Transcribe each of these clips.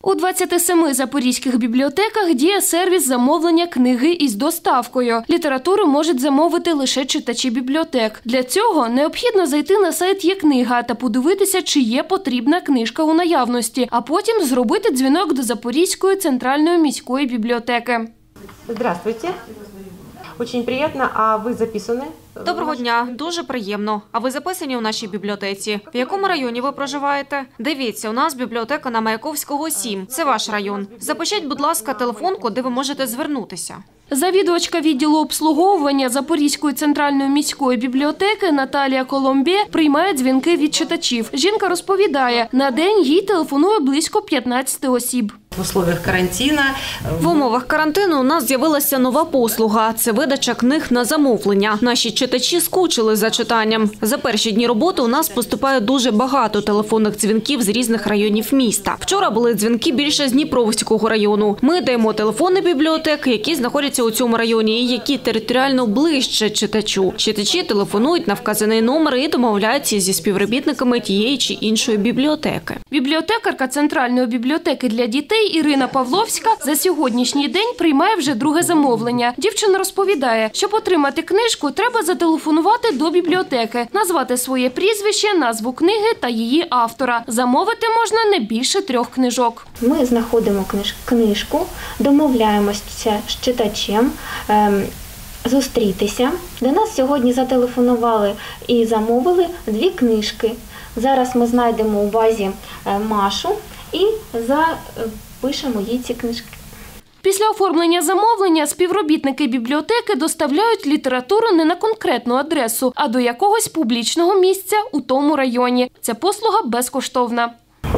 У 27 запорізьких бібліотеках діє сервіс замовлення книги із доставкою. Літературу можуть замовити лише читачі бібліотек. Для цього необхідно зайти на сайт «Є-книга» та подивитися, чи є потрібна книжка у наявності, а потім зробити дзвінок до Запорізької центральної міської бібліотеки. Здравствуйте. Очень приємно. А ви записані? Доброго дня. Дуже приємно. А ви записані у нашій бібліотеці? В якому районі ви проживаєте? Дивіться, у нас бібліотека на Маяковського, 7. Це ваш район. Запишіть, будь ласка, телефон, куди ви можете звернутися. Завідувачка відділу обслуговування Запорізької центральної міської бібліотеки Наталія Коломбє приймає дзвінки від читачів. Жінка розповідає, на день їй телефонує близько 15 осіб. В условиях карантину. В умовах карантину у нас з'явилася нова послуга – це видача книг на замовлення. Наші читачі скучили за читанням. За перші дні роботи у нас поступає дуже багато телефонних дзвінків з різних районів міста. Вчора були дзвінки більше з Дніпровського району. Ми даємо телефони бібліотеки, які знаходяться у цьому районі і які територіально ближче читачу. Читачі телефонують на вказаний номер і домовляються зі співробітниками тієї чи іншої бібліотеки. Бібліотекарка Центральної бібліотеки для дітей Ірина Павловська за сьогоднішній день приймає вже друге замовлення. Дівчина розповідає, щоб отримати книжку, треба зателефонувати до бібліотеки, назвати своє прізвище, назву книги та її автора. Замовити можна не більше 3 книжок. Ми знаходимо книжку, домовляємося з читачем, зустрітися. До нас сьогодні зателефонували і замовили 2 книжки. Зараз ми знайдемо у базі Машу і запишемо їй ці книжки. Після оформлення замовлення співробітники бібліотеки доставляють літературу не на конкретну адресу, а до якогось публічного місця у тому районі. Ця послуга безкоштовна.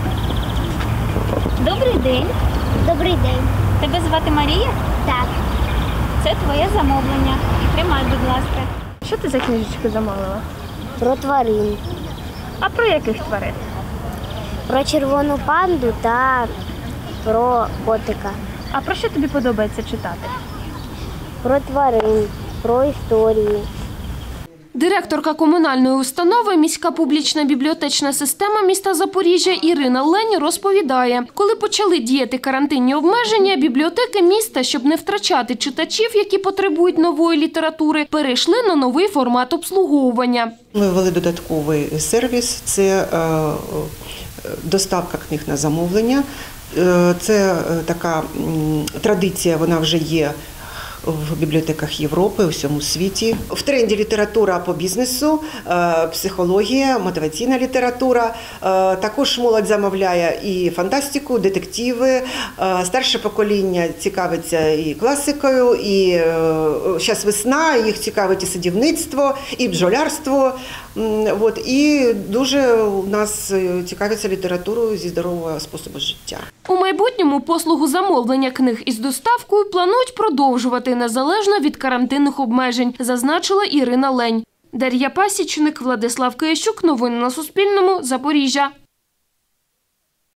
Добрий день. Добрий день. Тебе звати Марія? Так. Це твоє замовлення. Тримай, будь ласка. Що ти за книжечку замовила? Про тварин. А про яких тварин? Про червону панду та про котика. А про що тобі подобається читати? Про тварин, про історії. Директорка комунальної установи «Міська публічна бібліотечна система міста Запоріжжя» Ірина Лень розповідає, коли почали діяти карантинні обмеження, бібліотеки міста, щоб не втрачати читачів, які потребують нової літератури, перейшли на новий формат обслуговування. Ми ввели додатковий сервіс – це доставка книг на замовлення. Це така традиція, вона вже є в бібліотеках Європи, у всьому світі. В тренді література по бізнесу, психологія, мотиваційна література. Також молодь замовляє і фантастику, детективи. Старше покоління цікавиться і класикою, і зараз весна, їх цікавить і садівництво, і бджолярство. І дуже у нас цікавиться літературою зі здорового способу життя. У майбутньому послугу замовлення книг із доставкою планують продовжувати незалежно від карантинних обмежень, зазначила Ірина Лень. Дар'я Пасічник, Владислав Киящук. Новини на Суспільному. Запоріжжя.